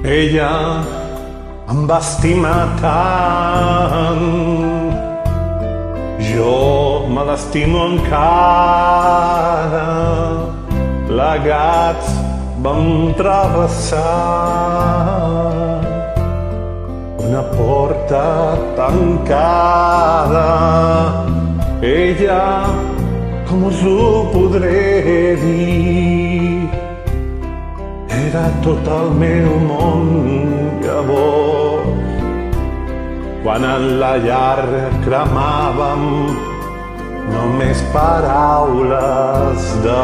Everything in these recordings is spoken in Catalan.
Ella em va estimar tant, jo me l'estimo encara. Plegats vam travessar una porta tancada. Ella, com us ho podré dir, era tot el meu món llavors. Quan en la llar cremàvem només paraules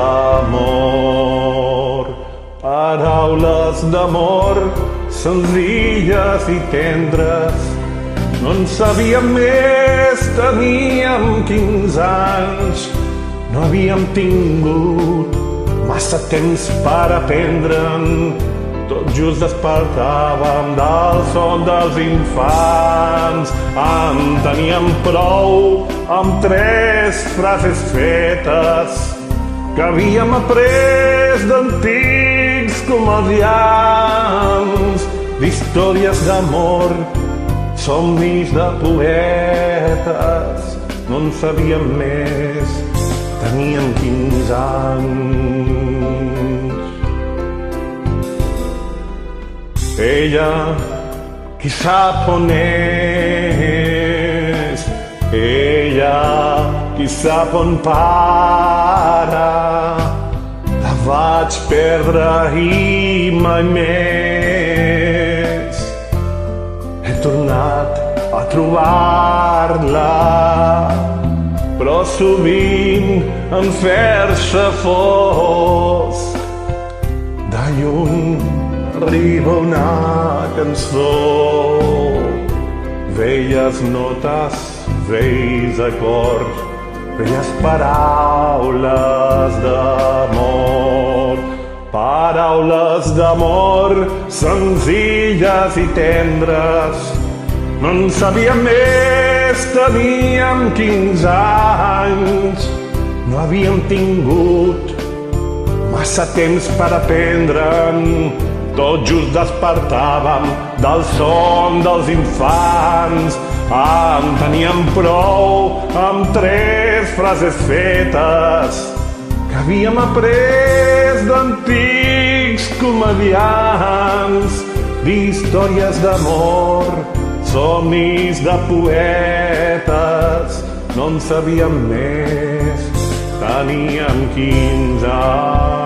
d'amor. Paraules d'amor senzilles i tendres. No en sabíem més, teníem 15 anys. No havíem tingut massa temps per aprendre'n. Tot just despertàvem del son dels infants. En teníem prou amb 3 frases fetes que havíem après d'antics comediants, d'històries d'amor, somnis de poetes. No en sabíem més, teníem 15 anys. Ella, qui sap on és, ella, qui sap on para. La vaig perdre i mai més he tornat a trobar-la, però sovint en fer-se fosc. De lluny arriba una cançó, velles notes, vells acords, velles paraules d'amor. Paraules d'amor senzilles i tendres. No en sabíem més, teníem 15 anys. No havíem tingut massa temps per aprendre'n. Tot just despertàvem del son dels infants. En teníem prou amb 3 frases fetes que havíem après d'antics comediants, d'històries d'amor, somnis de poetes. No en sabíem més, teníem 15 anys.